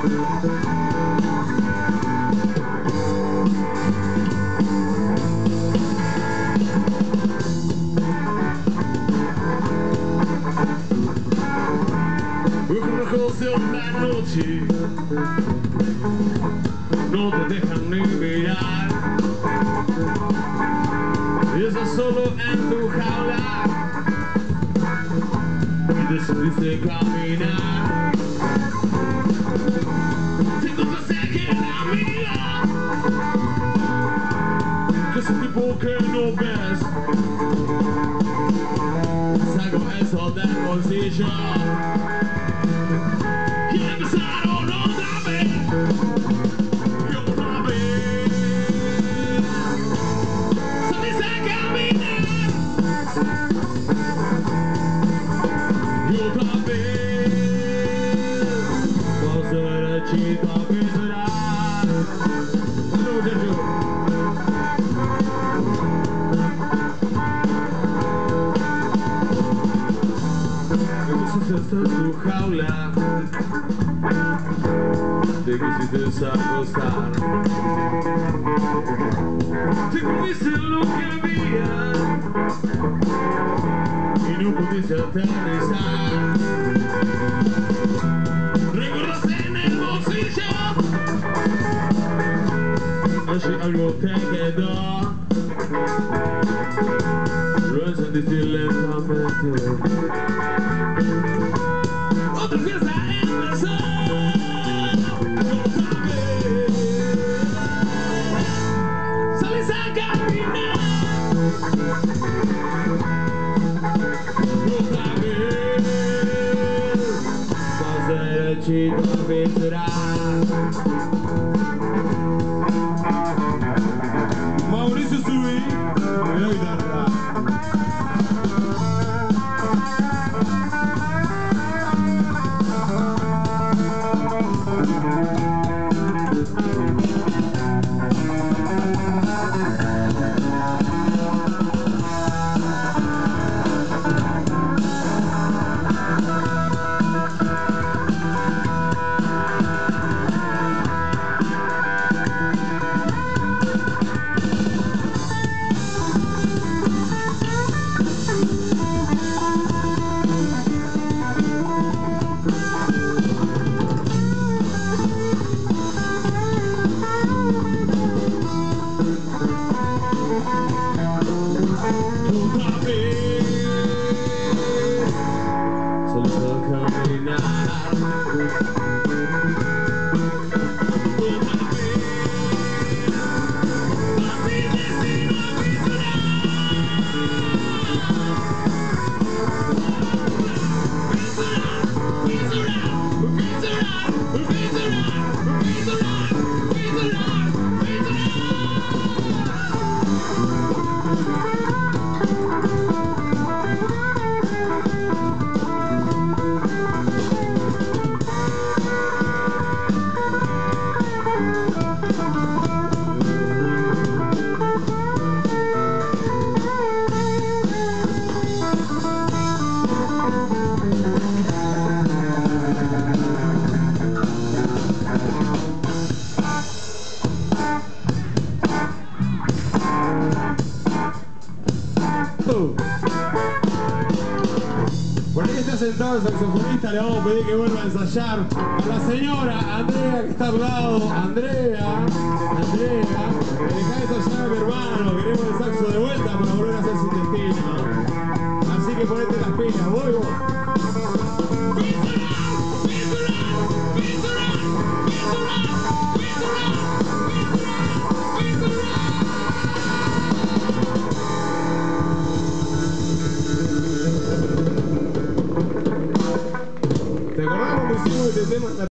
Ojos de una noche no te dejan ni mirar, y estás solo en tu jaula y decidiste caminar. Te encontraste aquí en la mía, que es un tipo que no ves. Saco eso del bolsillo y empezaron otra vez, y otra vez saliste a caminar, y otra vez vas derechito a pisar. No, muchacho. Estás en tu jaula, te quisiste acostar, te comiste lo que había y no pudiste aterrizar. Recordaste en el bolsillo, allí algo te quedó, lo encendiste lentamente. Otra fiesta empezó, otra vez sales a caminar, otra vez vas derechito a pisar. Mauricio Subí, me da guitarra. Por ahí está sentado el saxofonista, le vamos a pedir que vuelva a ensayar. A la señora Andrea que está al lado. Andrea, dejá de ensayar a mi hermano, queremos el saxo de vuelta para volver a hacer su destino. Así que ponete las pilas, voy vos. ¿Te acordás cuando hicimos este tema?